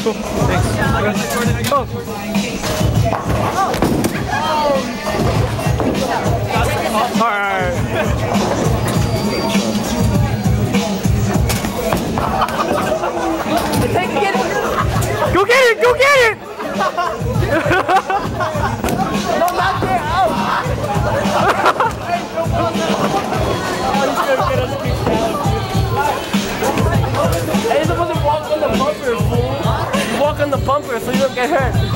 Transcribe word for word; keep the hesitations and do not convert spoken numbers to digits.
Cool. Thanks. Oh. All right. Go get it! Go get it! No, not there. Out. Hey, you're supposed to walk on the bumper, fool. You walk on the bumper so you don't get hurt.